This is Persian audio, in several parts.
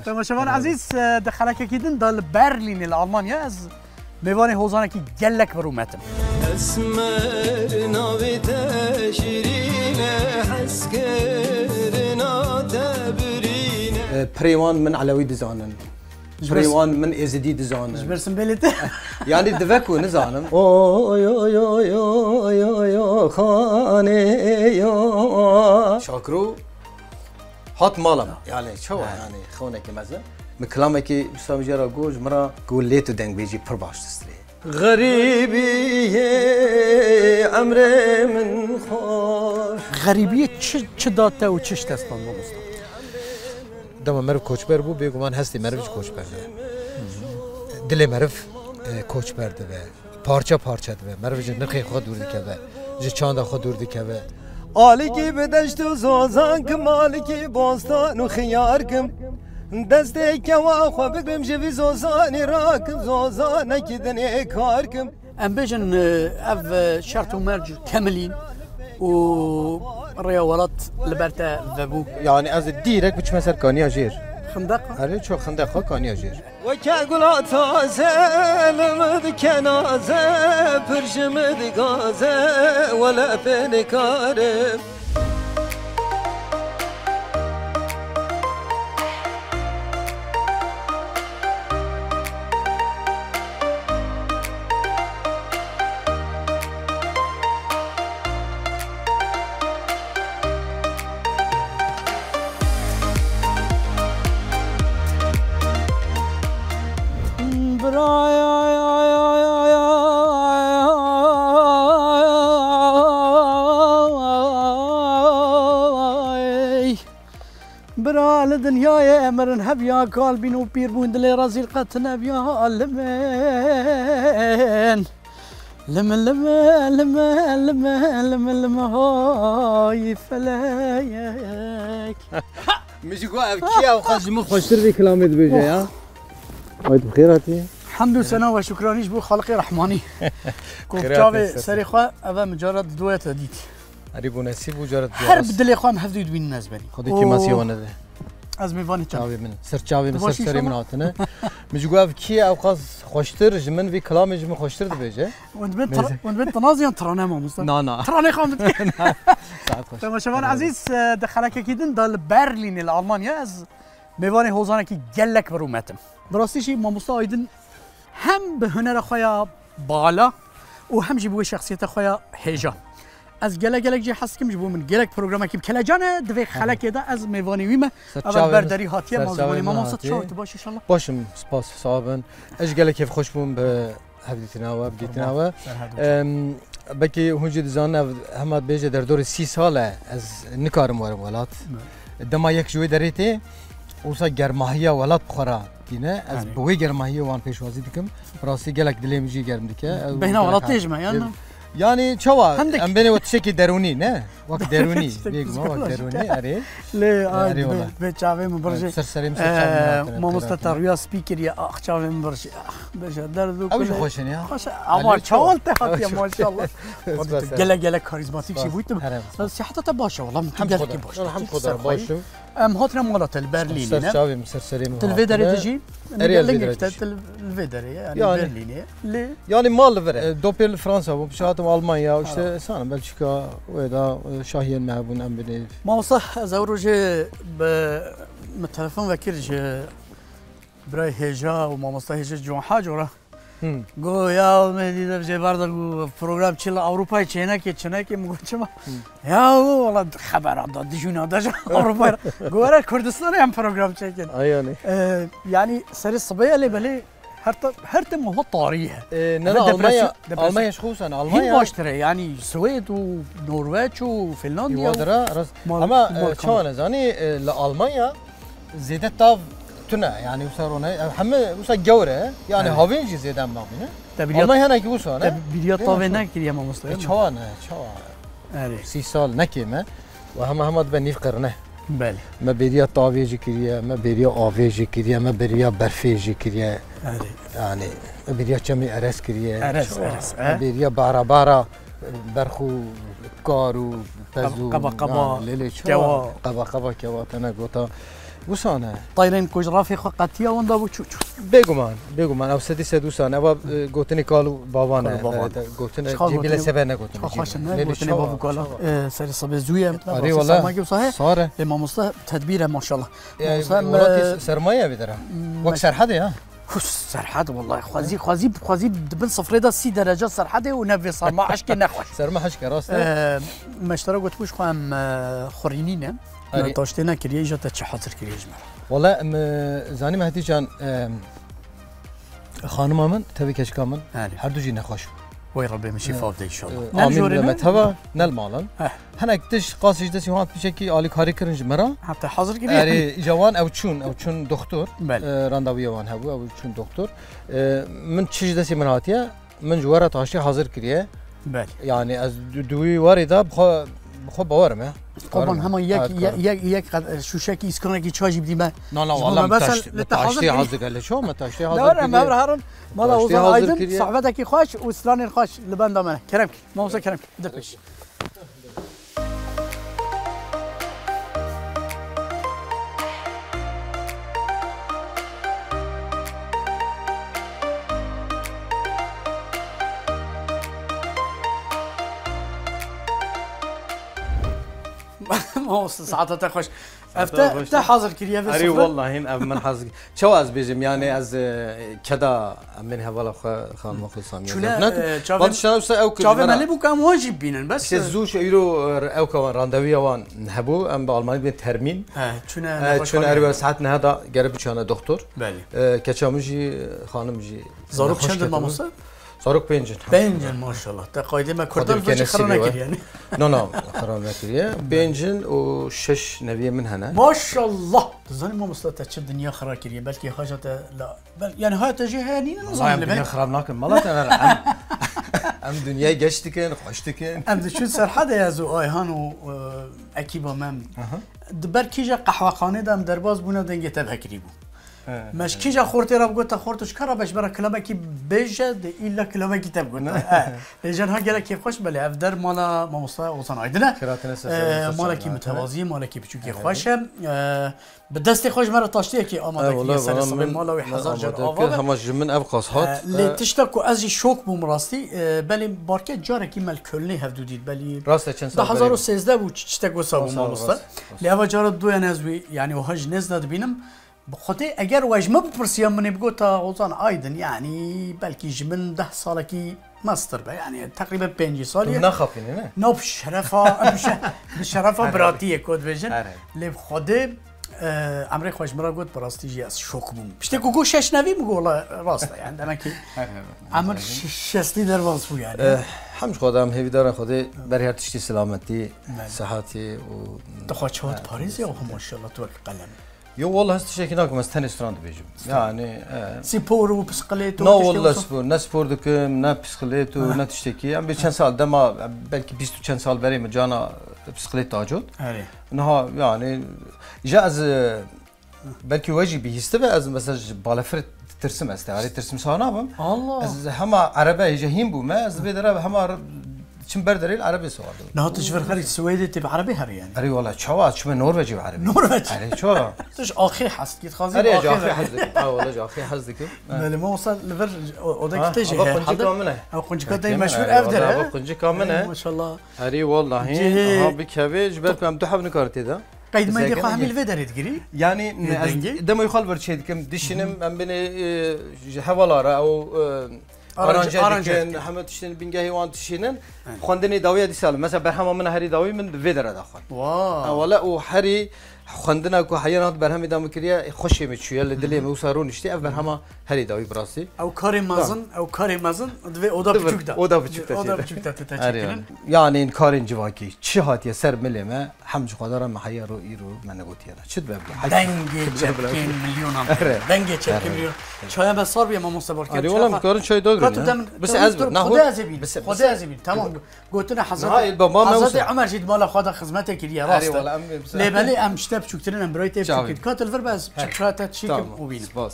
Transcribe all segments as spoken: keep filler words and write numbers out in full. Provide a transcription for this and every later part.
تماشاوان عزیز دخلك اكيدن دال برلين الالمانيا از میوان هوزانه کی گلک برو متم اسمر ناوی تشرینه حسکرنا تبرینه بريوان من علوي دزانن بريوان من ازدي دزانن جبرسن بلته يعني دفكو نزانم اوي اوي اوي اوي اوي خاني يا شاكرو هات مالم يعني شو يعني خونك مثلا مكلامك بسام جرا جوج مرا قول ليتو دنگ بيجي برباش تستري غريبي عمري من خوش غريبيه چ داته و چش تستان مستم دم مرف کوچبر بو بگوان هستی مرف کوچبر دل مرف کوچبر ده پارچه پارچه ده مرف جن نخی خود دور دکه جه چاند خود دور دکه آلیکی بدشت و زازان کم آلیکی باستان و خیار کم دسته که واخوا بگرم جوی زازانی راکم زازانه که دنه کار کم ام بيجن اف شرط ومرج كاملين و رياولات لبرتا فابو يعني از ديرك بتش مثلا كانيا جير خندق هري شو خندق كانيا جير وكاغلا تازه لمد كنازه برجمد غازه ولا بنكارم برا دنیای امرن هبیا کال بینو پیر بوند لی رازیل قطنا بیا لمن لمن لمن لمن لمن لمن لمن هاي فلايك مش قاعد كيا وخاز مو خوشتر في كلامي بيجي يا وايد بخيراتي الحمد لله وشكرانيش بو خالقي رحماني كوبتاوي سري خو اوا مجرد دوات ديت قريب ونسيب وجرد حرب دلي خو مهفدو دوين الناس بني خدي كي ماسي وانا ده از میوانی چاوی من سر چاوی من سر سری من آتنه میگویف کی اوقاز خوشتر جمن وی کلام جمن خوشتر دبیجه وند بنت وند بنت نازیان ترانه ما مستم نه نه ترانه خام تماشاوان عزیز دخلك اكيدن دال برلين الالمانيا از میوانی هوزانه کی گلک برو متم براستیشی ما مستعدن هم به هنر خویا بالا و هم جبوه شخصیت خویا هجا از گله گله جی حس کم جبو من گله پروگرام کی کلا جان دوی خلک ده از میوانی ویمه اول برداری هاتیه موضوعی ما مصد شو باش ان شاء الله باشم سپاس صابن اش گله کیف خوش بوم به هبدیتنا و بدیتنا و بکی هنجی دزان همات بیجه در دور سی ساله از نکارم وارم ولات دما یک جوی دریتی اوسا گرماهیا ولات بخورا دینه از بوی گرماهیا وان پیشوازی دکم راستی گلک دلیم جی گرم دکه بهنا ولات تجمع یعنی يعني شوا ام بيني وتشكي دروني نه وقت دروني بيج ما وقت دروني اري لا بتشافي من برجي سرسري ما مستطر سبيكر يا اخ تشافي من برجي بجا درد اوش خوشن يا خوش اما چالت هات يا ما شاء الله گله گله كاريزماتيك شي بويتم صحتك باشه والله الحمد لله باشه الحمد لله باشه ام هاتنا مالات البرليني سر شافي مسرسري تلفيدر تجي اريال الفيدر يعني برليني يعني مال فره دوبل فرنسا وبشاتم المانيا واشته سنه بلجيكا ودا شاهين مهبون ام بني ما صح زوروجي بالتليفون وكيرج براي هجا وما مستهجا جون حاجه گو یا میدیدم چه بردا گو پروگرام چیل اروپای چینه که چینه که میگم چما یا والله خبر داد دیجونا داش اروپا گو را کردستان هم پروگرام چکن ایانی یعنی سر صبیه لی بله هر هر تم هو طاریه نه آلمانیا آلمانیا خصوصا آلمانیا باشتره یعنی سوئد و نروژ و فنلاندیا ودرا اما چون زانی لآلمانیا زیاده تاف تونه يعني وصارونا هم وصا جوره يعني هاوين جي زيد ام باقينا والله هنا كي وصانا تبريات طاوينا كريا ما مستوى تشوانا تشوا اري سي سال نكيمه وهم هم بنيف قرنه بله ما بريا طاوي جي كريا ما بريا اوفي جي كريا ما بريا برفي جي كريا اري يعني ما بريا كمي ارس كريا ارس ارس ما بريا بارا بارا برخو كارو بزو قبا قبا كوا قبا قبا كوا انا قلت وسانه طايرين كوجرافي خو قتيا وندا بو چو بگمان بگمان او سدی سدو سانه و گوتنی کالو بابانه گوتنی جیبیل سبه نگوتنی خوش نه گوتنی بابو کالا سر صبح زویه آره والله ساره امام مصطفى تدبيره ما شاء الله ولاتي سرمایه بدره وقت سرحده ها سرحد والله خوازي خوازي خوازي بن صفر ده سی درجه سرحد ونفي صار ما عشك نخوش سر ما حشك راسته مشترك قلت بوش خوام خورينين تاشتنا كريه جات چه حاضر كريه جمع والله زاني مهدي جان خانم من تبي كشكا من هر دو جي نخوش وي ربي ماشي فاضي ان شاء الله امين لما تبا نل مالن هنا كتش قاسش دسي هات بشكي علي كاري كرنج مرا حتى حاضر كريه اري جوان او چون او چون دكتور رانداوي وان هبو او چون دكتور من تشج دسي مراتيه من جواره تاشي حاضر كريه بله يعني از دوي وارده بخو بخو باورم طبعا هم يك يك يك شوشكي اسكرنكي تشاجي بدي ما لا لا والله متاشتي حاضر قال شو متاشتي حاضر لا ما هرن ما لا وصل ايضا صحبتك خوش وسلاني خوش لبان دمنه كرمك ما وصل كرمك دبش ما وصل ساعتها خوش افتا افتا حاضر كريه في اري والله هين من حاضر شو از بيجم يعني از كذا من هوالا خان مخلصان يعني بعد شنو او كذا شوف مالي بو كان واجب بينن بس زوج يرو او كان راندويا وان نهبو ام بالماني بين ترمين اه شنو شنو اري ساعتنا هذا قرب كان دكتور بله كچامجي خانمجي زاروك چند ماموسا صاروخ بنجن بنجن ما شاء الله تقايد ما كردن فش خرنا يعني نو نو خرنا كريه بنجن و شش نبيه من هنا ما شاء الله تظن ما مستطيع تشد الدنيا خرا كريه بلكي حاجه لا بل يعني هاي تجي هاني نظام الدنيا خربناك مالت انا ام دنيا گشتكن خوشتكن ام شو سر حدا يا زو ايهان و اكيبا مم دبر كيجا قهوه خانه دم درباز بونه دنگه تبهكريبو مش كيجا خورتي راه قلت خورتش كره باش برا كلامك بيجا الا كلامك كتاب قلنا لجن ها قال كيف خوش بلي افدر مالا ما مصطفى وصن عيدنا مالك متوازي مالك بچوكي خوش بدست خوش مره طاشتي كي اماده كي سر صبي مالا وحزار جر اوا هم من ابقاص هات اللي تشتكو ازي شوك بو مراسي بلي باركه جاره كي مال كلني هفدوديد بلي راسته چند سال ألف وسيزده بو تشتكو صابو ما مصطفى لهوا جاره دو نزوي يعني وهج نزداد بينم بخاطر اگر واجمه بپرسیم من بگو تا غوزان آیدن يعني بلكي جمن ده ساله کی ماستر به يعني تقريبا پنج سالی نخافین نه نه بشرفا بشرفا براتیه کد بجن لی بخاطر امر خوش مرا گفت براستی جی از شوک بوم پشت کوکو شش نوی میگو والله راسته يعني دم کی امر شستی در واس بو يعني همش خودم هیوی دارن خودی برای هر تشتی سلامتی صحتی و دخوات پاریس یا ماشاءالله تو قلم يو والله هستشي كناكم استنس راند بيجم يعني سيبور وبسقليتو لا والله سبور نا سبور دكم نا بسقليتو نا تشتكي عم بيشان سال دما بلكي بيستو كان سال بري مجانا بسقليت تاجود انها يعني جاز بلكي واجي بيستبع از مثلا بالفرت ترسم استعاري ترسم صانابم الله از هما عربه جهيم بو ما از بيدرا هما چون برداری العربی سوار داد. نه تجربه خرید سوئدی تب عربی هر یعنی. اری والله چواد شما نروژی و عربی. نروژ. اری چواد. توش آخری هست که خازی. اری آخری هست. آه والله جا آخری هست دیگه. ولی ما وصل لور اودا کتیجه. آه قنچی کامنه. آه قنچی کامنه مشهور افدره. آه قنچی کامنه. ماشاءالله. اری والله هی. آه بکویج بر پام دو حب نکارتی دا. قید ما دیگه همین ودارید گری. یعنی دم یخال برچید کم دیشینم ام بینی حوالاره او آرانجه همه تشتین بینگاهی وان تشینن خواندنی داویه دیسال مثلا برهم من هری داوی من ویدر داخل واو ولا او هری خواندنا کو حیانات برهم دام کریه خوشی میچویه لدلی موسارون اشتی اول برهم هری داوی براسی او کاری مازن او کاری مازن دوی اودا بچوک دا اودا بچوک دا اودا بچوک دا تاچیکن یعنی این کارین جواکی چی هاتیه سر ملمه همج خدارم محیا رو ایرو من نگوتیه چت ببلا دنگ چپکین میلیون هم دنگ چپکین میلیون چای بس صار بیا ما مصبر کرد آره والله کارن چای داغرن بس از نه خدا ازبین خدا ازبین تمام گوتنا حضرت حضرت عمر جد مال خدا خدمت کریه راست لبلی ام شتاب چوکترین ام برایت چوکت کاتل فر بس چکرات چیکم و بین باز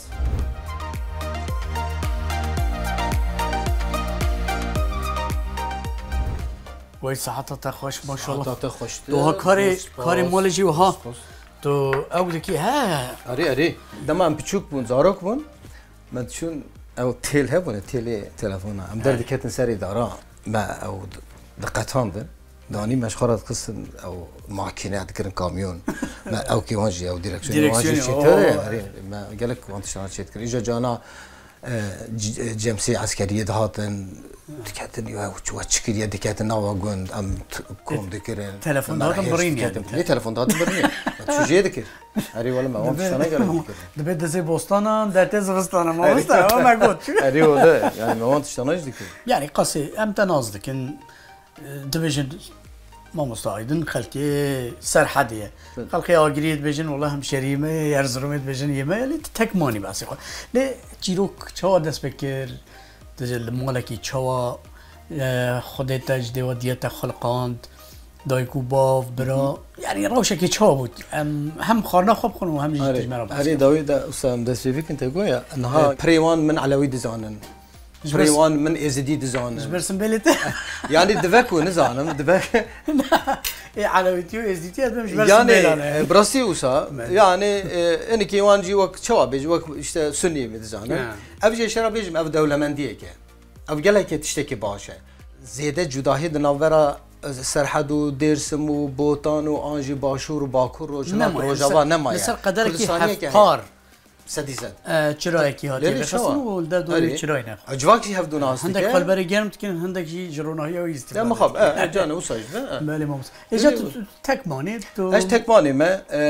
وای ساعت تا خوش ماشاءالله تا خوش تو ها کاری کاری مالجی و ها تو او ذكي ها اري اري دما ام بتشوك بون زاروك بون ما تشون او تيل هبون تيلي تلفون ام درد كاتن سري دارا ما او دقتان ده داني مش خرط قسم او ماكينه تكرن كاميون ما او كي وانجي او ديركسيون وانجي شتري ما قالك وانت شلون شتكر اجا جانا جيمسي عسكريه دهاتن دكاتن يا وشو تشكيل يدي كاتن نوا جوند ام كوم ذكر تلفون دهاتن برين يعني ليه تلفون دهاتن برين شو جي ذكر اري ولا ما وانت شلون قال دبيت زي بوسطانا ده تزغستانا ما وسطا ما قلت اري ولا يعني ما وانت شلون ذكر يعني قصي امتى نازدك ان دبيجن ما مستعيدن خلكي سرحديه خلكي اجريد بيجن والله هم شريمه يرزرمت بيجن يما اللي تكماني بس ليه جيروك تشوا دست بكر دجل مالكي تشوا خودت تجدي وديت خلقاند دايكو باف برا يعني روشكي تشوا بود هم خارنا خوب خون وهم جيت تجمع بس هري داوود اسام دست فيك انت قويا انها بريوان من علوي ديزاينن بريوان من ازدي ديزاين جبرسن بيلت يعني دبكو نزانم دبك اي على فيديو ازدي تي مش بس يعني براسي وسا يعني اني كيوان جي وقت شو بيجي وقت اشتا سني ديزاين ابجي شرا بيجي اب دولمنديه كه اب قالك تشتكي باشا زياده جداهي دناورا سرحد و درسم و بوتان و انجي باشور و باكور و جنا روجاوا نما مثل قدرك حفار سديزن چرای کی هاتی بخصم و ولد دوری چرای نه اجواك شي هفدون است عندك قلبري جرم تكن عندك شي جروناهي او يستي لا ما خاب اه جانا وصاج بالي ما اجا تكماني تو اش تكماني ما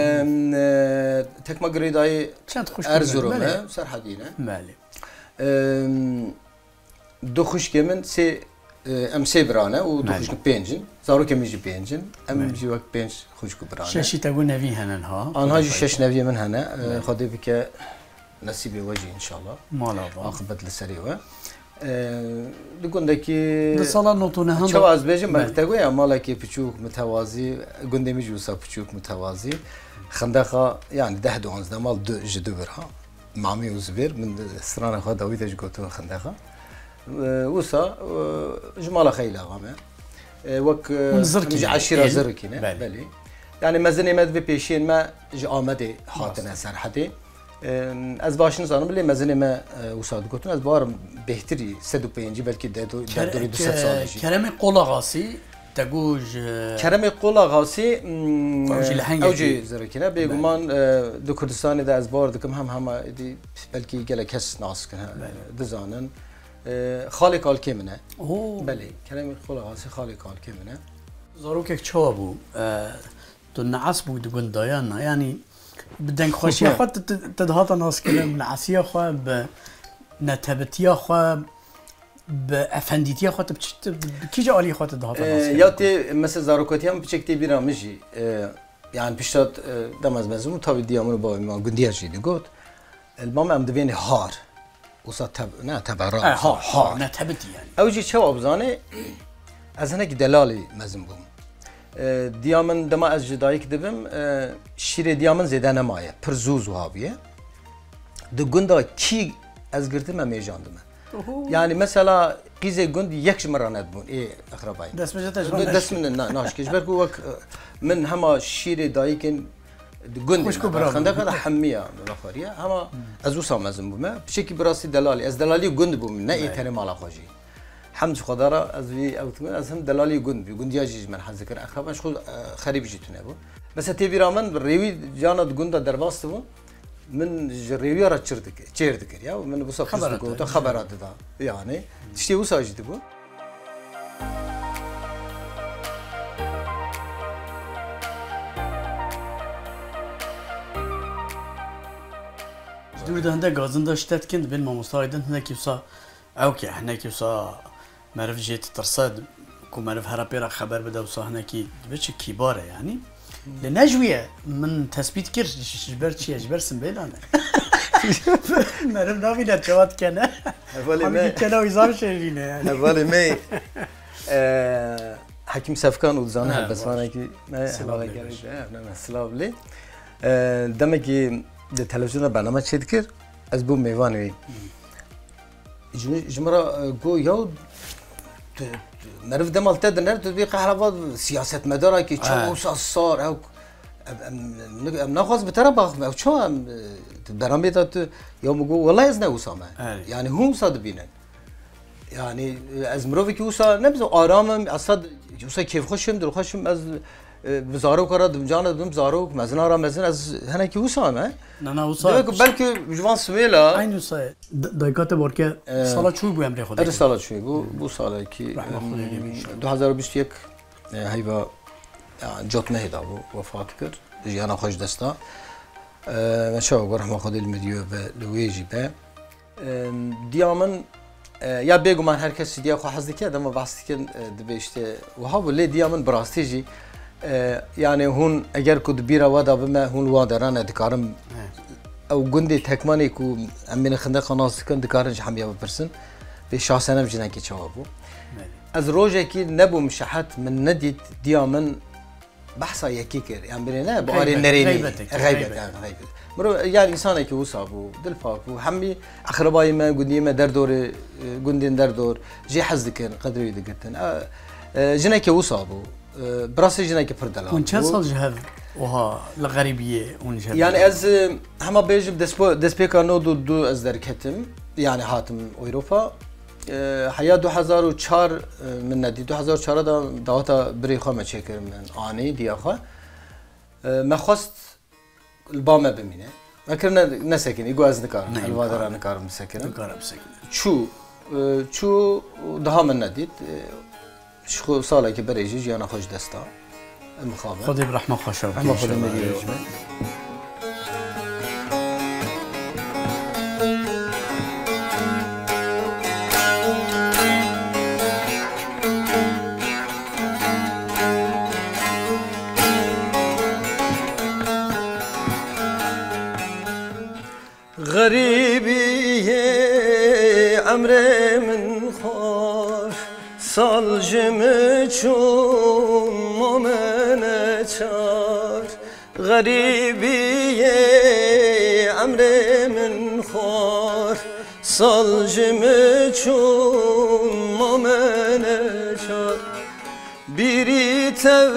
تكما قريداي كانت خوش ارزروم سرحدينه مالي دو خوش كمن سي ام سي برانا و دو خوش بينجن زارو كميجي بينجن ام جي وقت بينج خوش برانا شاشي تقول نبي هنا انا هاجي شش نبي من هنا خدي بك نصيبي وجهي ان شاء الله مالا عاقبت لسريوه دقون دكي لصلا نوتونه هند شو از بيجي مكتبه يا مالكي بتشوك متوازي قندمي جوسا بتشوك متوازي خندقه يعني ده دونز ده مال دو جدبرها معمي وزبير من سرانه خد دويت جوتو خندقه وسا جمال خيله غامه وك نجي عشيره زركينه بلي يعني مزني مد في بيشين ما جي آمده هاتنا سرحدي از باشن زانم بلی مزنی ما وساد گفتن از بار بهتری صد و پنج بلکه دو دوری دو ست ساله جی کرم قلاغاسی تگوج کرم قلاغاسی اوجی زرکینه بیگمان دو کردستانی ده از بار دکم هم هم دی بلکه گله کس ناس کنه دزانن خالی کال کمنه بله کرم قلاغاسی خالی کال کمنه زاروک چه بو تو نعس بود گندایان یعنی بدنك خوشي خو تدهات ناس كلام العسيه خو بنتبتيه خو بافنديتيه خو كيجا علي خو تدهات ناس ياتي مثل زاروكوتي هم بچكتي بيرامجي يعني بيشات دمز مزمو تابي ديامون با ما گنديا جيدي قلت المام ام دبين هار وصا تب نه تبع را هار هار نتبتي يعني اوجي شو ابزاني از هناك دلالي مزمبوم دیامن دما از جدایی کدبم شیر دیامن زیده نمایه پر زوز و هاویه دو گندا کی از گرتم میجاندم يعني مثلا قيزه گند یک مره ندبون ای اقربای دست مجت اجرام دست من ناش کش برکو وک من هما شیر دایکن گند خندق حمیه ملافریه هما از وسام مزم بومه بشكل براسي دلالي از دلالي گند بوم نه ای تن مالا خوجي حمد خدارا از وی اوتمن از هم دلالی گند بی گندیا جیج من حذکر اخربش خود خریب جیتونه بو بس تیوی رامن ریوی جاند گندا درواست بو من ریوی را چردک چردک یا من بو خبرات کو خبرات دا يعني تشتي وساجد بو دور هنده گازن داشتت کند بین ما مستعدن هنده کیوسا اوکی هنده کیوسا معرف جيت ترصد كو معرف هرابيرا خبر بدا وصاحنا كي بيتش كباره يعني لنجويه من تثبيت كير جبر شي جبر سنبيل انا معرف نامي لا جواد كان ما كان ويزار شيرين يعني بالي مي حكيم سفكان وزانه بس انا كي ما والله قال انا سلام لي دمكي التلفزيون برنامج شدكر از بو ميوانوي جمرة جو يود نعرف دمال تد نعرف تبي قهرباء سياسة مدارة كي شو صار أو ام نخواست بتره باخ او چو ام برام داد يوم گو والله از نه وسامه يعني هم صاد بینن يعني از مروی که وسا نبز آرامم اصلا وسا کیف خوشم دل خوشم از بزارو کرد جان دم زارو مزنا را مزن از هنه که وسامه نه نه وسا بلکه جوان سویلا این وسا دایکات برکه سال چوی بو امری خود ار سال چوی بو بو سال کی دو هزار و بیست و یک هیوا جات نهیدا بو وفات کرد جیانا خوش دستا من شو گرم خود المدیو به لویجی به دیامن یا بگو من هر کسی دیا خو حظ کرد اما بحثی که دبیشته و ها ولی دیامن براستیجی يعني هون اگر كنت بيرا ودا بما هون وادران دكارم او گندي تكماني كو امين خندق ناس كن دكارن حميه بپرسن به شخصنا بجنا كي جوابو از روجه كي نبو مشحت من نديت ديامن بحثا يكي كر يعني برينا باري نريني غيبت غيبت مرو يعني انسان كي وصابو دلفاكو حمي اخرباي ما گندي ما در دور گندين در دور جي حز كن قدر يدقتن جنا كي وصابو براسي جنا كي فردلا كون چه سال جهل وها الغريبيه اون جهل يعني از هما بيج دسبو دسبيكا نو دو دو از دركتم يعني حاتم اوروبا حياه دو هزار و چهار من ندي دو هزار و چهار دا داتا بريخه ما چكر من اني دياخه ما خواست البامه بمينه ما كنا نسكن يقو از نكار الوادر نكار مسكن نكار مسكن شو شو ده من نديت شو ساله كي بريجي جيانا خوش دستا المخابر خدي برحمه خوشا رحمه خدي مدير غريبي عمري من خوش سال جمع چون مومن چار غريبي عمري من خوش سال جمع چون مومن چار بیری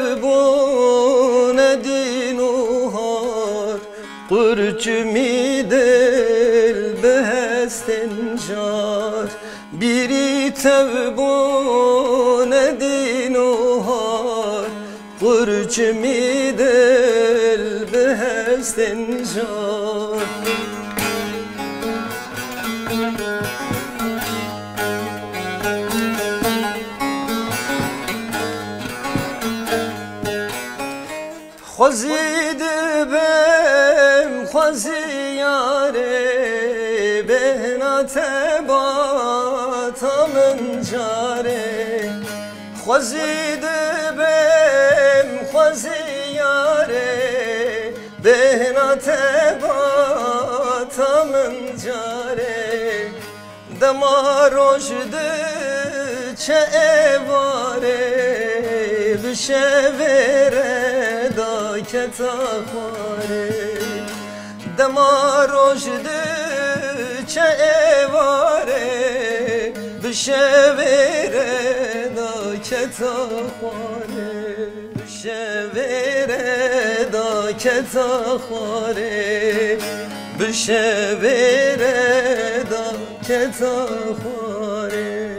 تبون دینوهار قرچمی دل بهستنجار بیری تبون دینوهار قرچمی دل بهستنجار خوزید بم خوزی یاره بهنات باتا من جاره خوزید بم خوزی یاره بهنات باتا من جاره دما رشد چه ایواره بشوره دا کتا خواره دما رشد چه ایواره بشوره دا کتا خواره بشوره دا کتا خواره بشوره دا کتا خواره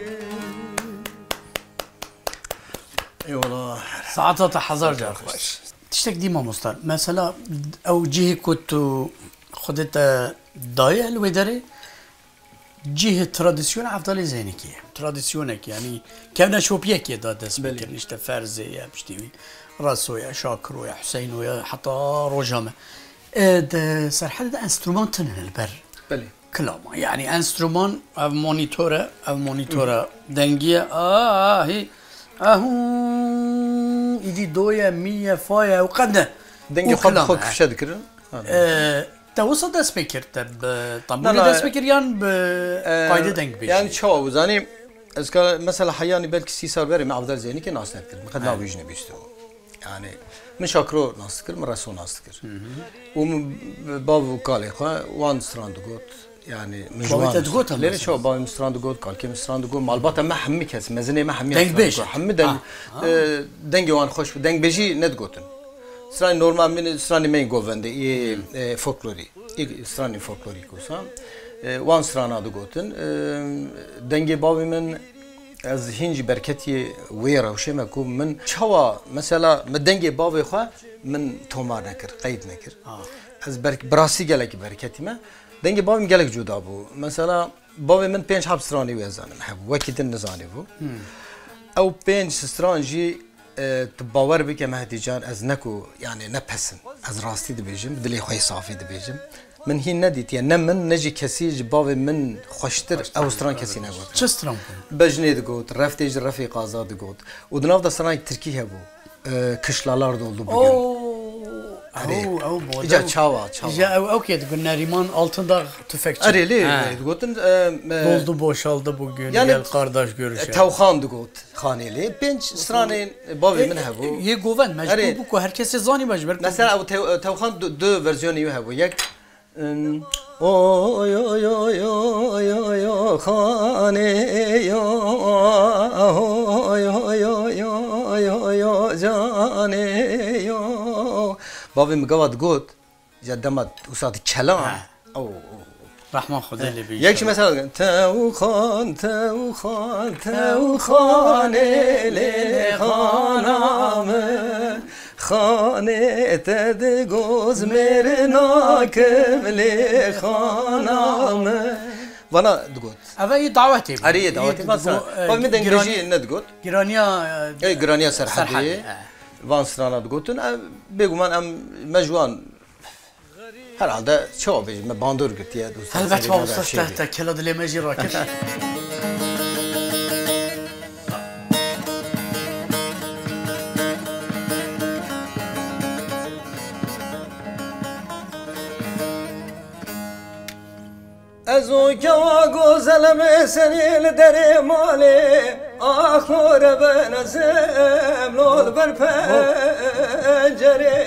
اي والله ساعات حزار جار خوش تشتك ديما مستر مثلا او جهه كنت خدت ضايع الودري جهه تراديسيون افضل زينكي تراديسيونك يعني كنا شوبيك يا دادس بكر نشتا فرزي يا بشتيوي راسو يا شاكرو يا حسين ويا حتى روجامه ده سرحل ده انسترومنتن البر بله كلام يعني انسترومون او مونيتوره او مونيتوره دنگيه اه هي اهو يدي دويا مية فايا وقد دنگي خد خد في شدكر توصل ده سبيكر تب طنبولي ده سبيكر يان بقايدة دنگ بيش يعني شو وزاني اذكر مثلا حياني بلكي سي صار بري مع عبدال زيني كي ناس نذكر ما خدنا بيجنا بيشتو يعني من شاكرو ناس تذكر من رسول ناس تذكر ومن بابو قال اخوان وان ستراند قوت يعني من جوان ليه شو بابو مستراند قوت قال كي مستراند قوت مالباتا ما حمي كاس مزني ما حمي دنگ بيش حمي دنگ دنگ وان خوش دنگ بيجي ند قوتن سترانی نورمال من سترانی من گوونده ای فولکلوری ای سترانی فولکلوری کوسام وان سترانا دو گوتن دنگی باوی من از هنج برکتی ویرا و شما کو من چوا مثلا مدنگی باوی خو من تومار نکر قید نکر از برک براسی گلک برکتی ما دنگی باویم گلک جدا بو مثلا باوی من پنج حب سترانی وزانم هب وقتی نزانی بو او پنج سترانجی باور بکه مهدی جان از نکو یعنی نپسن از راستی دبیجم دلی خوی صافی دبیجم من هی ندیت یا نه من نجی کسی جباب من خوشتر اوستران کسی نگود چه ستران بجنید گود رفتیج رفیق آزاد گود و دناف دا سران ترکی هبو کشلالار دولدو بگن او او بود ایجا چاوا چاوا ایجا او او که دگون نریمان altında tüfekçi اری لی گوتن doldu boşaldı bugün gel kardeş görüşelim توخان دگود خانیلی پنج سران باوی من هبو یه گوون مجبور بو که هر کسی زانی مجبور مثلا او توخان دو ورژن یو هبو یک oy oy oy oy oy oy خانه oy oy oy oy oy oy جانه بابی مگواد گوت جدمت وسط کلام او رحمان خدا لبی یکی مثلا تو خان تو خان تو خانه لی خانم خانه تد گوز مر ناکم لی خانم وانا دگوت اوه دعوتی اری دعوتی مثلا بابی من دنگرجی ندگوت گرانیا ای گرانیا سرحدی وان سرانا دگوتن بگو من ام مجوان herhalde çoğu bir bandur gittiye dostlar. Elbette olsa tahta kela dilemeci raket. از او که گذلم سنیل در مالی آخور بنزم لول بر پنجره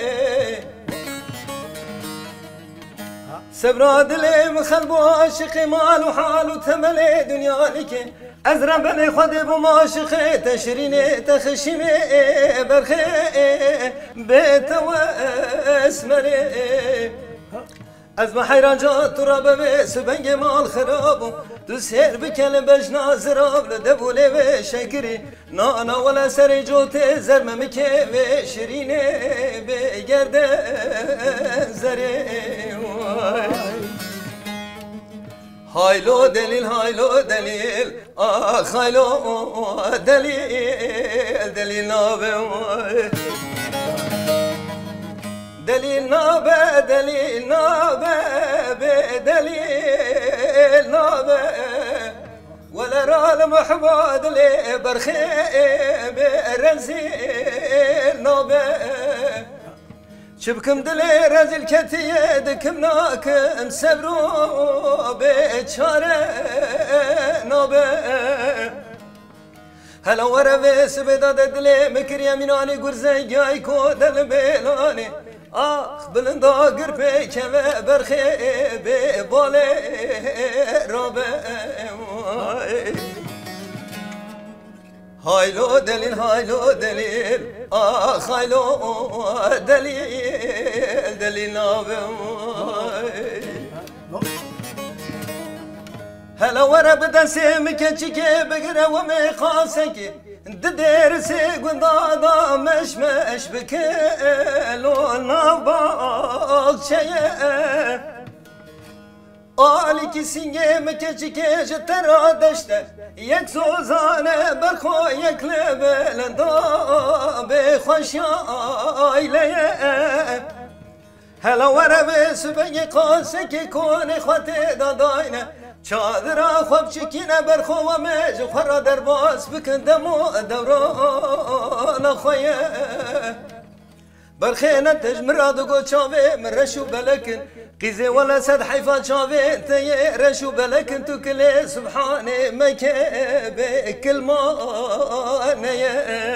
سبرا دلم خلب عاشق مال و حال و تمل دنیا لکه از ربن خود بماشق تشرین تخشیم برخه بیت و اسمره از محیران جا تو را به سبنگ مال خرابو تو سیر بکل بجنا زراب لدبوله و شکری نانا ولا سر جوت زرمه که و شرینه بگرده زره هایلو دلیل هایلو دلیل آخ هایلو دلیل دلیل نابه دلیل نابه دلیل نابه دلیل نابه ولا رال محباد لي برخي برزيل نابه شبكم دلي رزل كتي دكم ناكم سبرو بچاره نابه هلا ورا بس بداد دلي مكر يميناني غرزي جاي كو دل بيلاني آخ بلندا گرپی که برخی به باله رابه هایلو دلیل هایلو دلیل آخ هایلو دلیل دلیل نابه هلا ورا بدنسي مكنشي كي بقرا ومي خاصكي درسي قضاضا مش مش بكيلو نبال شيء آلي سينجي مكنشي كي جترا دشته يك سوزانه برخو يك لبلندا بخوش عائليه هلا ورا بسبني قاسكي كوني خوتي داداينه چادرا خواب چکینه برخو و میج خورا در باز بکندم و دوران خویه برخینه تجمراد گو چاوه من رشو بلکن قیزه ولا صد حیفا چاوه تیه رشو بلکن تو کلی سبحانه مکه بکلمانه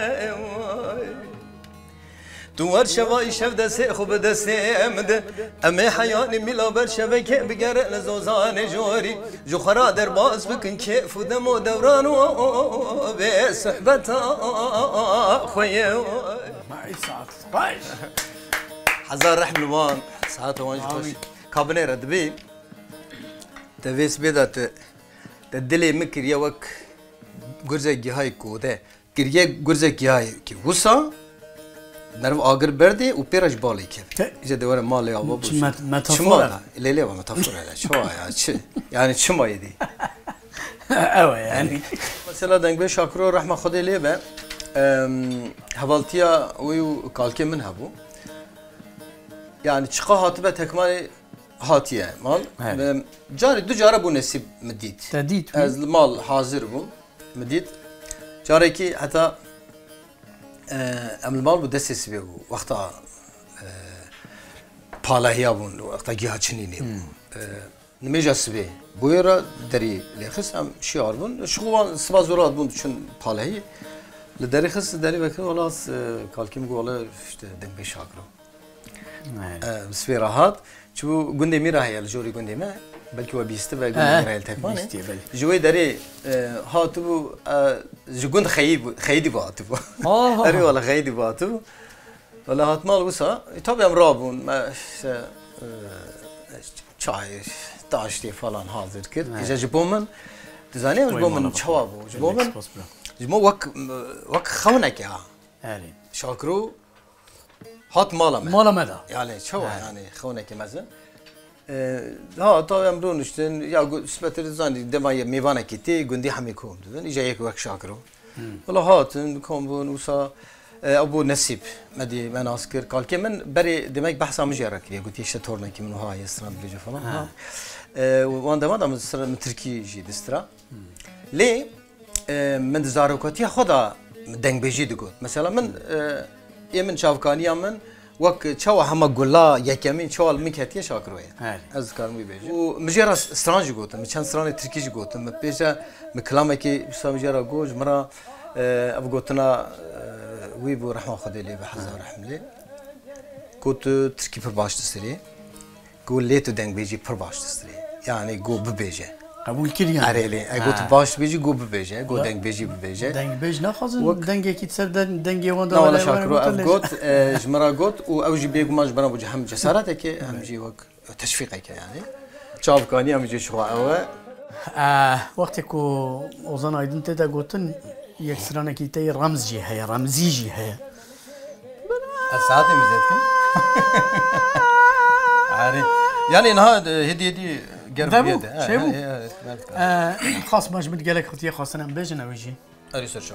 تو ور شوای شف دستی خوب دستی امده امی حیانی میلا بر شوی که بگره لزوزان جوری جو خرا در باز بکن کیف و دم و دوران و به صحبت خویه معی ساعت باش هزار رحم لوان ساعات وانج خوش كابني ردبي تفيس بيدا تدلي مكر يوك غرزة جهاي كوده كريه غرزة جهاي كي وصا نرف آگر برده و پیرش بالی کرد. ایجا دوباره مالی آبا بود. متافوره. لیلی با متافوره. چه یا چه؟ یعنی چه مایدی؟ اوه یعنی. مثلا دنگ شاکرو رحمه خدای لیبه. حوالتیا ویو کالکی من هبو. یعنی چقدر هاتبه تکمال هاتیه مال. جاری دو جاره بو نصیب مدید. تدید. از مال حاضر بو مدید. جاری کی حتی ام المال بود دستی سبیه بود وقتا پالهیا بود وقتا گیاه چنینی بود نمیجا سبیه بویرا دری لیخس هم شیار بود شخوان سبا زورات بود چون پالهی لدری خس دری بکر ولی از کالکیم گو ولی دنگ بیش آگرو سبیه راحت چو گنده می راهی الجوری گنده ما بلکه و بیسته و گنده می راهی التکمانه جوی داری هاتو بو جگوند خیلی خیلی باعث بود. آره ولی خیلی باعث بود. ولی هات مال وسا. طبعا رابون ما چای داشتی فلان حاضر کرد. ایجا جبومن دزانی جبومن چوا بود. جبومن جبوم وق وق خونه که ها. آره. شاکرو هات مالم. مالم ده. یعنی چوا یعنی خونه که مثلا ها تا امرون اشتن یا سبتر زانی دمای میوانه کیتی گندی همی کوم دادن ایجا یک وقت شاکرو ولی هاتن کوم بون وسا ابو نصیب مدی من اسکر قال که من بری دمک بحث مجرا کردی گفتی اشت تورنا کی منو های استران بیجا فلان ها وان دما دم استران ترکی جی دسترا لی من زاروکاتی خدا دنگ بیجی دگوت مثلا من یمن شافکانی من وقت شو هم قلا يكمين شو المكاتية شاكروية از كارمي بيجي ومجرى استرانج قوتم مشان استراني تركيج قوتم بيجا مكلامي كي بس مجرى قوج مرة ابو قوتنا ويبو رحمة خدي لي بحزة رحمة لي قوت تركي فرباش تستري قول ليتو دنگ بيجي فرباش تستري يعني قو ببيجي قبول کردی. آره لی. اگه تو باش بیچی گو ببیجه، گو دنگ بیچی ببیجه. دنگ بیچ نخواهد دنگی کی تر دنگی وان داره. نه ولی شکر اف گوت جمرا گوت و اوجی بیگم ماش برام بوجه هم جسارته که هم جی وق تشویقه که یعنی. چاب کانی هم جی شوا اوه. وقتی که اوزان آیدن تدا گوتن یک سرانه کی تی رمز جی هی رمزی جی هی. ساعتی میزد کن. آره. یعنی نه هدی هدی دابو شبو خاص باش بتقالك خوتي خاصنا بيجنا ويجي اري سرشو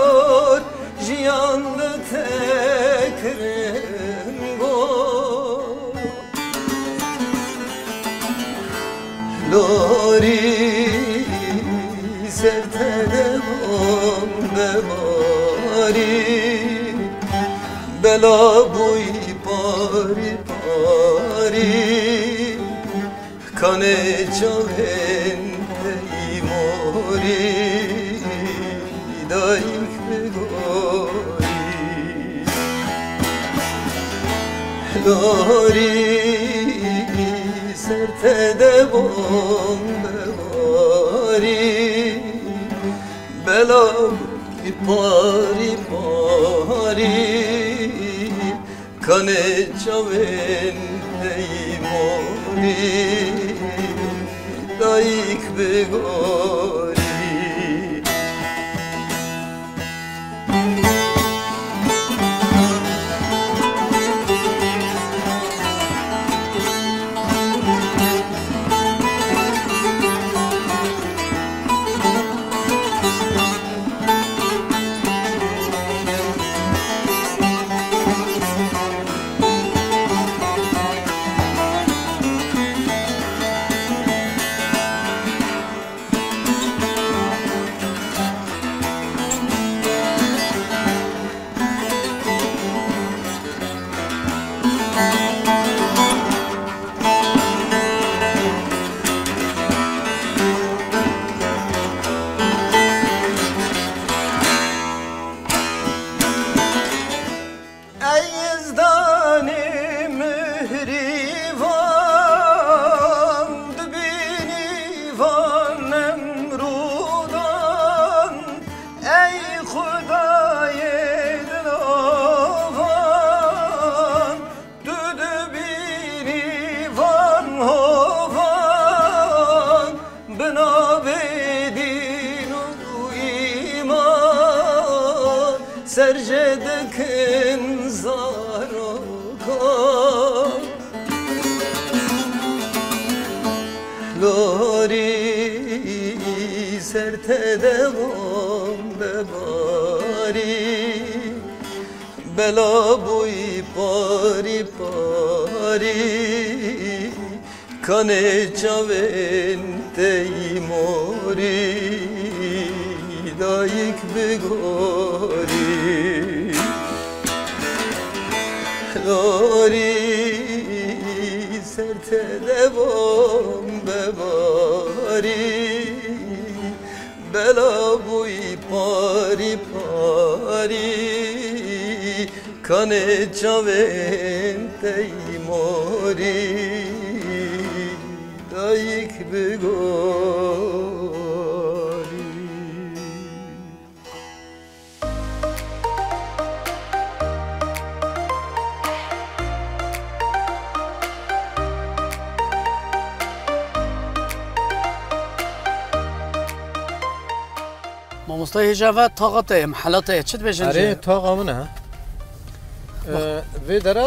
لاری سرتدم بباری بلا بوی پاری پاری کانه جاهن دیماری دایک بگاری لاری سرتدم بباری بلا پاری پاری کانه جاوین پیمانی دایک بگاری سرجدكن زاروكا لوري سرتدم بباري بلا بوي باري باري كانه جاوين تيموري دایک بگاری لاری سرتدم بباری بلا بوی پاری پاری کانه جاوین تیموری دایک بگاری مامۆستای هێژاڤە تاغەتەیە محەلەتەیە چت بێژن ئەرێ تاغا منە vê dera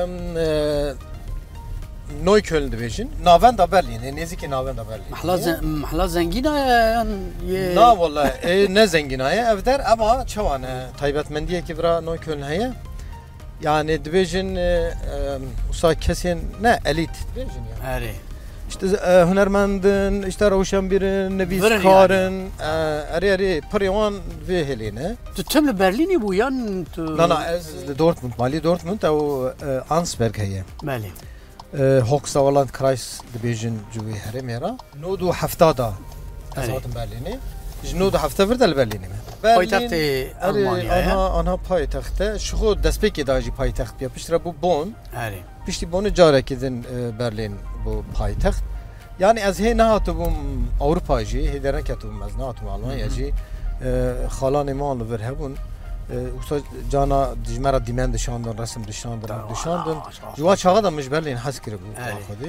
Neukölln dibêjin navenda Berlînê nêzîkî navenda Berlînê محەلا zengînayە na wala ne zengînaye ev der ama çawan e taybetmendiyekî bira Neukölln heye yani dibêjin wisa kesên ne elît dibêjin yani İşte hunermendin, işte rewşenbîrin, nivîskarin, erê erê pirê wan vê helîne. Tu tim li Berlînê bû yan tu? Na na ez li Dortmund, malî Dortmund ew Ansberg heye. Belê. Hochsauerlandkreis dibêjin ji wê herêmê ra. nod û hefta da ez hatim Berlînê. Ji nod û hefta vir de li Berlînê me. Paytextê Almanyayê. Anha paytexte, ji xwe destpêkê da jî paytext biya piştre bû Bonn. Erê. Piştî Bonnê carekê din Berlîn bu paytext. Yani ez hê nehatibûm Ewropa jî, hê derneketibûm ez nehatibûm Almanya jî. Xalanê me li vir hebûn. Wisa cana dijmera dîmen dişandin, resim dişandin, dişandin. Ji wan çaxa da min ji Berlîn hez kiribû xwedê.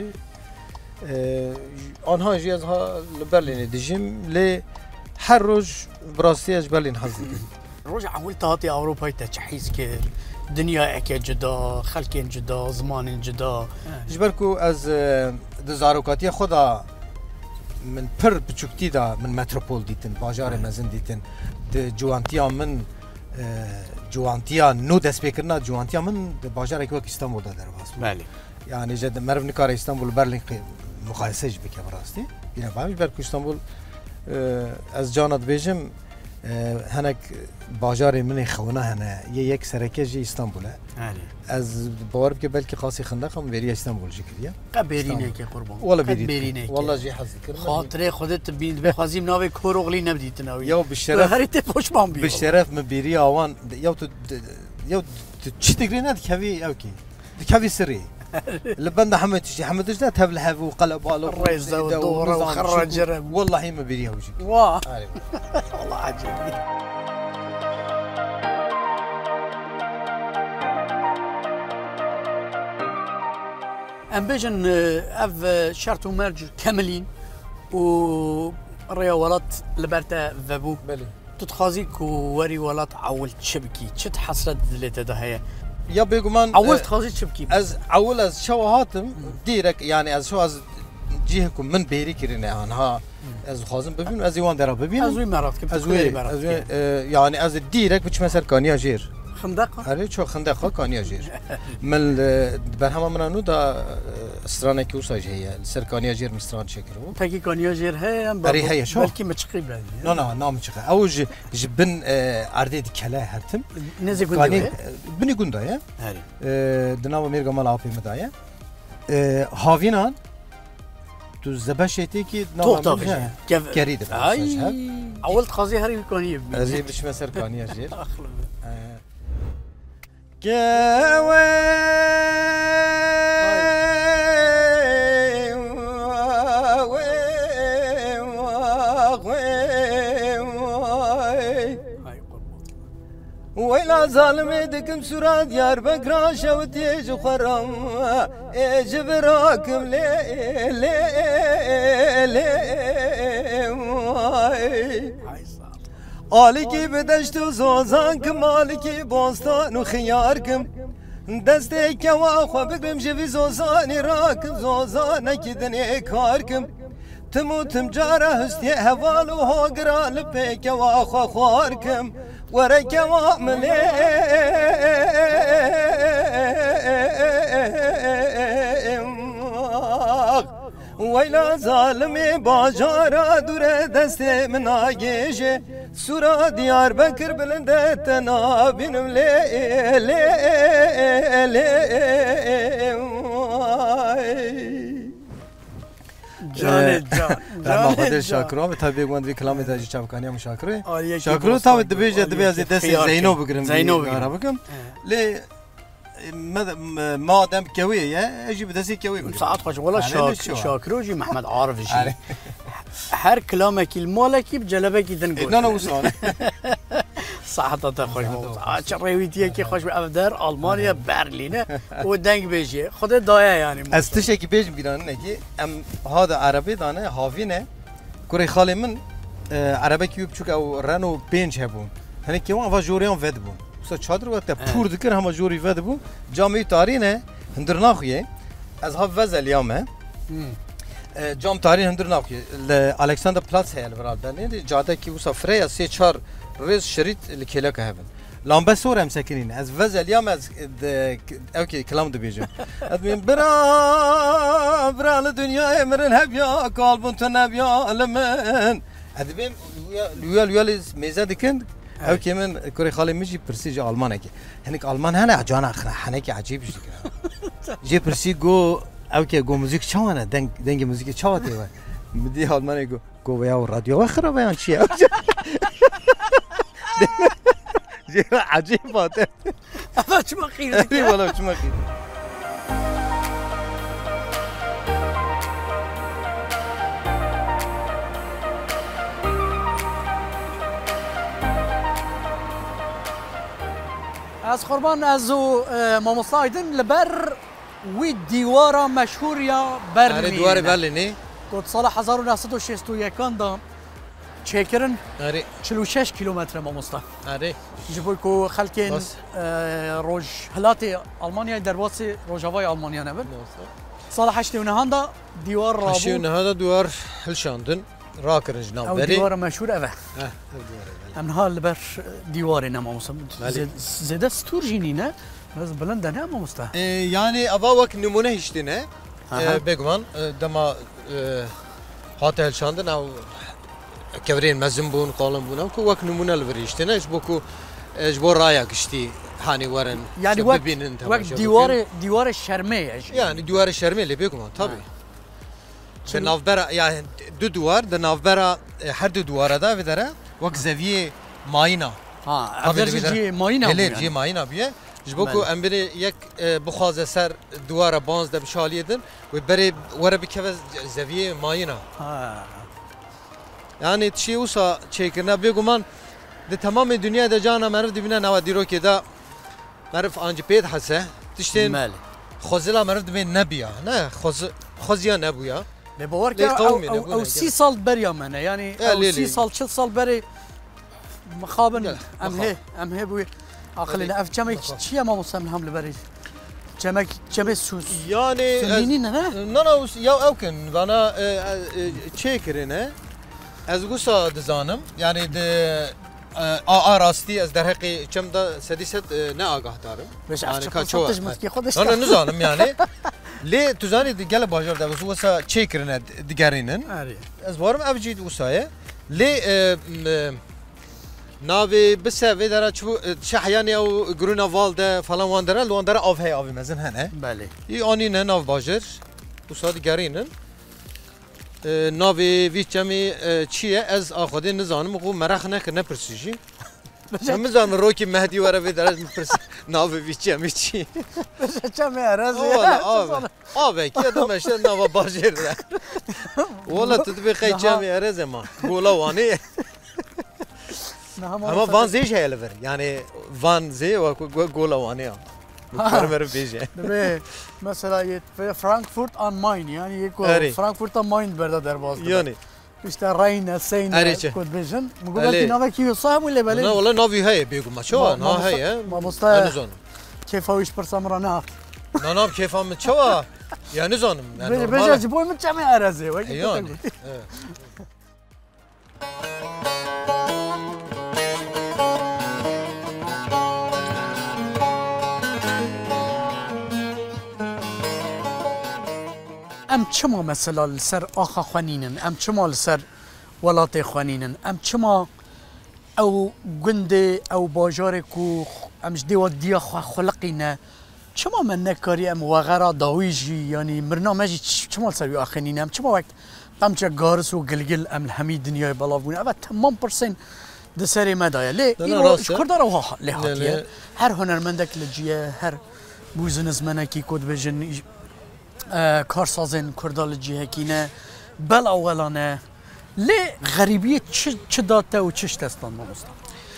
Anha jî ez li Berlînê dijîm lê her roj bi rastî ez ji Berlîn hez dikim. Roja ewil te hatî Ewropayê te çi hîs kir? Dinyayeke cuda, xelkên cuda, zimanên cuda. Ji ber ku ez di zarokatiya xwe da min pir biçûktî da min metropol dîtin, bajarê mezin dîtin. Di ciwantiya min ciwantiya nû destpêkirina ciwantiya min di bajarekî wek İstanbul'da derbas. Belê. Yani ji meriv nikare İstanbul Berlin مقایسهش بکه براستی اینا فهمیش بر استانبول از جانت بیجم هنک باجار من خونا هنه یه یک سرکه استانبوله از باور که بلکه خاصی خندق هم بری استانبول جکریه قبرینه که قربان والله برینه والله جی حظ کرد خاطره خودت بین بخوازیم ناوی کوروغلی نبدیت ناوی یا بالشرف هریت پشمان بیا بالشرف مبیری آوان یا تو یا چی تقري ناد كافي اوكي كافي سري لبنا حمد تجي حمد تجي تبلها وقلب على الريزه والدوره وخرج والله ما بيريها وجهك واه والله عجيب ام بيجن اف شرط ومرج كاملين و رياولات لبرتا فابو بلي تتخازيك ووري ولات عول شبكي شت حسرت دلته ده هي يا بيجمان عول تخازي شبكي از عول از شو هاتم ديرك يعني از شو از جيهكم من بيري كرينا انها از خازم ببين از يوان درا ببين از وين مرات كيف از وين يعني از ديرك بتش مثلا كانيا جير خندقه هري شو خندقه كانيا جير من برهم منانو دا استرانه کی وساج هي سرکانیا جیر مستران شکرو تاکی کانیا جیر هي ام بلکی مچقی بلدی نه نه نام چقه او جبن ارده کلا هرتم نزی گونده بنی گونده یا هری دناو میرگا مال آفی مدایا هاوینان تو زبشتی کی نام کرید اول خازی هری کانیا ازی بش مثل کانیا جیر ويلا ظالم دكم سورة ديار بكرا شوتي جخرم جبراكم لي لي لي آلكي بدشت وزوزانك مالكي بوستان وخياركم دستك واخوا بكرم جفي زوزاني راكم زوزانك دني كاركم تموتم جاره هستي هوال وهوقرا لبيك واخوا خواركم ورك واملي ويلا ظالمي باجارا دور دستي من آگيجي سورا ديار بكر بلنده تنابينم لي لي لي جان جان ما خاطر شاکرام تابع گوند وی کلام تاجی چاوکانی هم شاکره شاکرو تا دبیج دبیج دست زینو بگیرم زینو بگیرم لی ما دم كوي يا اجي بدسي كوي ساعات خوش والله شاكر شاكروجي محمد عارف شيء هر كلامك المالكي بجلبك دنقول لا لا وصل صح تا خوش شرويتي كي خوش افدر المانيا برلين ودنگ بيجي خود دايا يعني استشك بيج بيران نكي ام هذا عربي دانه هافينه كوري خالي من عربي كيوب چوك او رنو بنج هبون هني كيوان فاجوريان ودبون سو چادر وقت پور دکر همه جوری ود بو جامعه تارینه هندر ناخیه از ها وز الیامه جام تارین هندر ناخیه الکساندر پلاس هیل برال بنی جاده کی وسا فریا سه چهار ریز شریط لکیلا که هبن لامبه سور هم ساکنین از وز الیام از اوکی کلام دو بیجم ادمین برا برا لدنیا امرن هبیا قلبون تنبیا لمن ادبیم لویا لویا میزه دکن او که من کوری خالی میجی پرسیج آلمانه که هنیک آلمان هنه جانا خنا هنه که عجیب شد جی پرسی گو او که گو موزیک چوانه دنگ دنگ موزیک چواته و مدی آلمانه گو گو بیا رادیو خرابه یان چیه جی عجیب باته اما چما خیر دی والله چما خیر از قربان ازو ماموسایدن لبر وی دیوارا مشهور یا برلین دیوار برلینی گفت سال هزار و نهصد و شصت و یک دا چکرن آره چهل و شش کیلومتر ماموستا آره جبوی کو خلکین روج هلات آلمانیا در واس روجاوای آلمانیا نبود سال هشت و نه دا دیوار رابو هشت و نه دا دیوار هلشاندن راکرن جناب او دیوار مشهور اوه ام حال بر دیوار نه ماموستا زده ستور جینی نه بس بلند نه ماموستا يعني ابا وقت نمونه هشتنه بگمان دما هات هلشاندن او كورين مزن بون قالم بون كو وك نمونه الوريشتنا ايش بوكو ايش بو رايا كشتي هاني ورن يعني وك وك ديوار ديوار الشرمي يعني ديوار الشرمي اللي بيكم طبعا ده نافبرا يعني دو دوار ده نافبرا هر دو دوار ده بدره وك زاويه ماينا ها افرج جي ماينا هلي جي ماينا بيه جبوكو امبري يك بخوازه سر دوار بانز ده بشاليدن وبري ورا بكف زاويه ماينا ها يعني تشي وصا تشيكنا بيقومان ده تمام الدنيا ده جانا معرف دبنا نوا ديرو كده معرف انج بيت حسه تشتين مالي خوزلا معرف دبن نبيا نه خوز خوزيا نبويا لبورك او او, أو سي صال بريا منا يعني او سي صال شل صال بري مخابن ام هي ام هي بوي اخلينا اف جمك شي ما وصلنا هم لبري جمك جمك سوس يعني سنينين نه نه نه يا اوكن وانا تشيكرينه از گوسا دزانم یعنی د آ راستی از در حقی چم دا سدیست نه آگاه دارم یعنی که چه مسکی خودش نه نزانم یعنی لی تو زانی دیگه باجر ده وسا چیکرنه دیگرینن از وارم ابجید وسایه لی ناوی بسه و داره چو شحیانی او گرونا والده فلان واندره لواندره آف هی آوی مزن هنه بله ای آنی نه ناو باجر وسا دیگرینن ناوی ویچمی چیه از آخوده نزانم خو مرخ نکرد نپرسیجی من زن روکی مهدی وره وی درست میپرس ناوی ویچمی چی چمی عرضی والا آوه آوه که دمشته ناوا باجر ده والا تدبی خیلی چمی عرض ما گولا وانه اما وان زیش هیل ور یعنی وان زی و گولا وانه مكرمر بيجي دبي مثلا يت فرانكفورت آن ماين يعني يكو فرانكفورت آن ماين بردا درباز يعني işte Rayna, Seyna, kod bejen. Mogu belki nove ki usam ولا بله؟ نه والله نوی هی بگو ما شو نه هی ما مستا كيف هوش برسامرانا نه نه كيف هم شو یا نزانم بله بله جبوی من چمی عرضه يعني ام چما مثلا سر آخا خوانینن ام چما سر ولات خوانینن ام چما او گنده او باجار کو امش دیو دیا خو خلقینه چما من نکاری ام وغیرہ داویجی یعنی برنامجی چما سر آخرین ام چما وقت ام چه گارس و گلگل ام همه دنیای بلاوون اول تمام پرسین دسری مدایا لی اینو کردار و ها لحاتیه هر هنرمندک لجیه هر بوزنز منکی کد بجن کارسازن کردال جیه کینه بل اولانه لی غریبیه چه داته و چش دستان ما مستم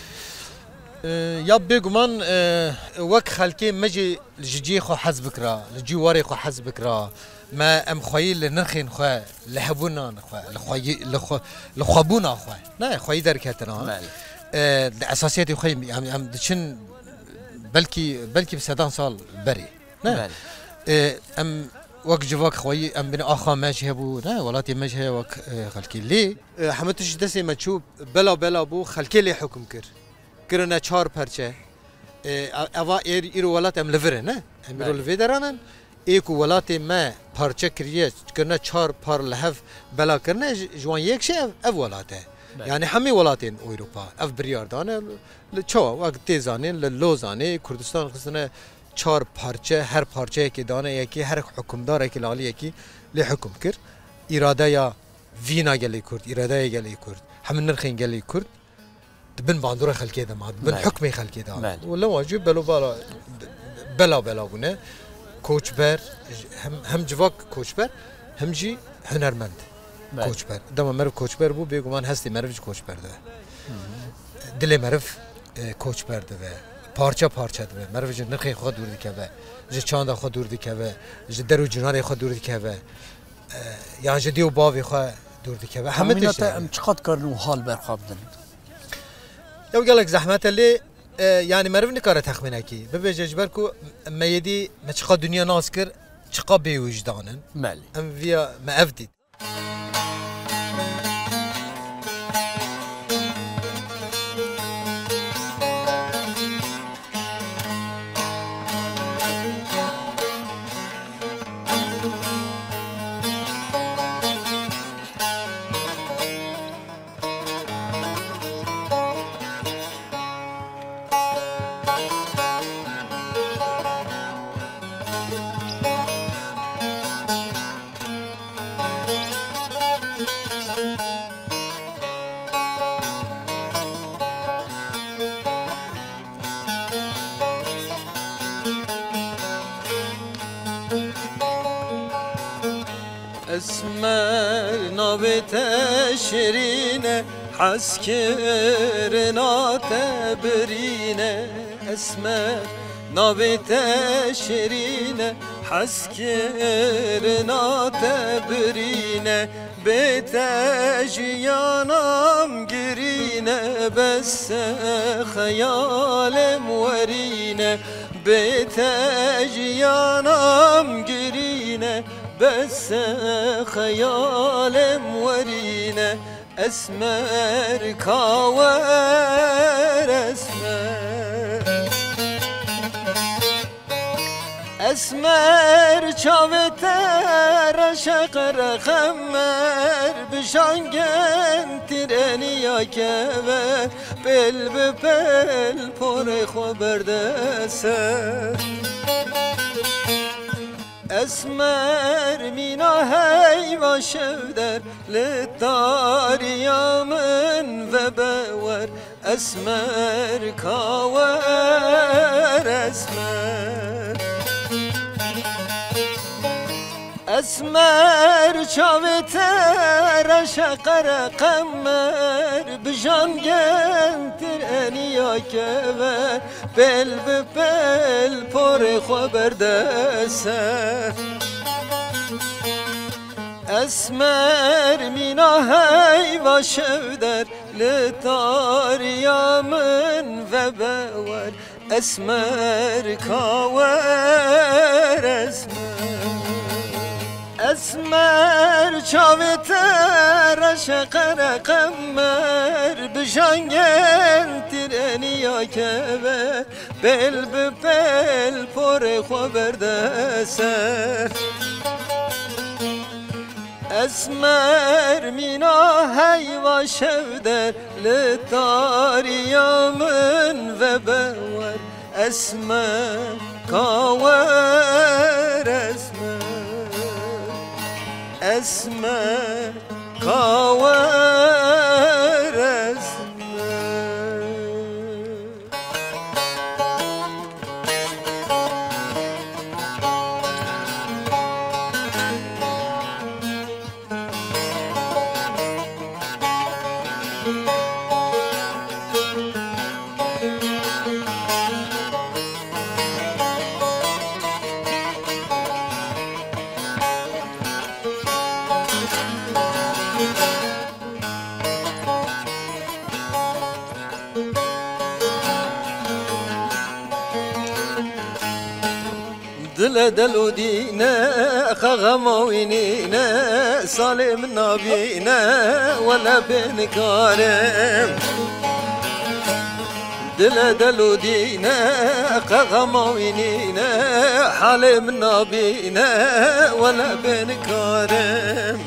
یا بگمان وقت خلکی مجی لجی خو حزب کرا لجی واری خو حزب کرا ما ام خویی لنرخین خو لحبونا خو لخوی لخو لخوابونا خو نه خویی در کتنا اساسیتی خوی هم هم دچن بلکی بلکی بسدان سال بری نه ام وقت جواك خوي ام بين اخا ماشي هبو لا ولاتي ماشي وك خلكي لي حمتش دسي ما تشوف بلا بلا بو خلكي لي حكم كر كرنا چهار پرچه اوا اير ولات ام لفر نه ام رو لفدرانن ايكو ولاتي ما پرچه كريه كرنا چهار پار لهف بلا كرنا جوان يك شي اف ولاته يعني همي ولاتين اوروبا اف برياردان چو وقت تيزانين للوزاني كردستان خصنا چهار پارچه هر پارچه که دانه یکی هر حکمدار که لالی یکی لی حکم کرد اراده یا وینا گلی کرد اراده گلی کرد همین نرخین گلی کرد بن باندور خلقی دماد بن حکم خلقی دماد ولا واجب بلو بالا بلا بلا بونه کوچبر هم هم جواک کوچبر هم جی هنرمند کوچبر دم مرف کوچبر بو بگو من هستی مرف کوچبر ده دل مرف کوچبر ده پارچه پارچه ده مرف جن نرخی خود دور دیکه جه چاند خود دور دیکه جه درو جنار خود دور دیکه یا جه دیو باوی خود دور دیکه همه تشت ام چقدر کارنو حال برخواب دن یو گلک زحمت لی یعنی مرف نکاره تخمینه کی ببیج اجبر کو میدی مچقا دنیا ناز کر چقا بی وجدانن مالی ام ویا ما افدید اسمر نابت شرینه حس کرنا تبرینه اسمر نابت شرینه حس کرنا تبرینه بیت جیانم گرینه بس خیالم ورینه بیت جیانم گرینه بس خیالم ورینه اسمر کاور اسمر اسمر چاوت رشق رخمر بشانگن تیرنیا که بل به بل پر خبر دسته اسمر مینا هیوا شودر لطاریا من و بور اسمر کاور اسمر اسمر چاوت رشق رقمر بجانگن ترنیا که بل به بل پر خبر دسته اسمر مینا هیوا شودر لطاریا من و بور اسمر کاور اسمر اسمر چاوت رشق رقمر بجانگن تیرنیا که بل به بل پر خبر دسته اسمر مینا هیوا شودر لطاریا من و بور اسمر کاور اسمر اسمر کاور اسمر دل دلو دینه خغموینینه سالم نابینه ولا بنکارم دل دلو دینه خغموینینه حالم نابینه ولا بنکارم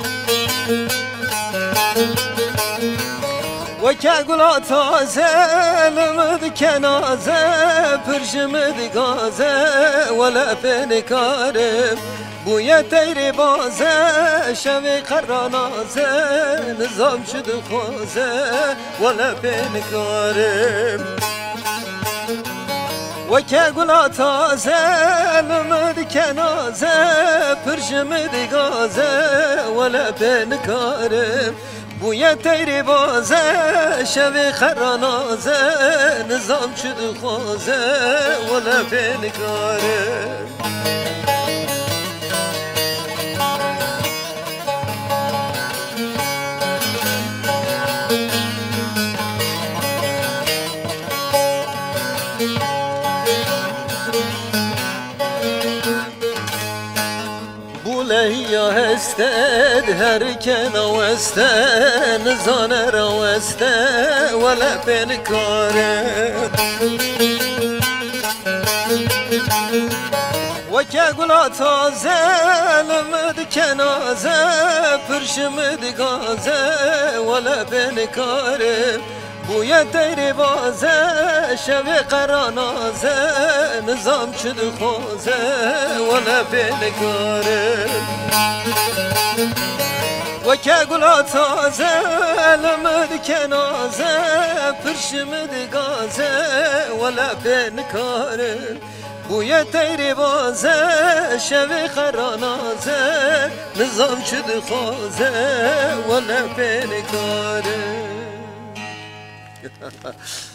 وكا قلا تازه لمد كنازه برجمد غازه ولا بنكارم بويا تيري بازه شوي قرانازه نظام شد خوزه ولا بنكارم وكا قلا تازه لمد كنازه برجمد غازه ولا بنكارم بويا تيري بازه شوي خرانازه نظام شد خوزه ولا بنكارم لهیا هستد هر کنا وستد زانه را وستد ولا بنکاره وکه گلا تازه لمد کنازه پرشمد گازه ولا بنکاره بویا تیری بازه شوی قرانازه نظام شد خوزه ولا بنکاره وکه گلا تازه لمد کنازه پرشمد گازه ولا بنکاره بویا تیری بازه شوی خرانازه نظام چد خوازه ولا بین کاره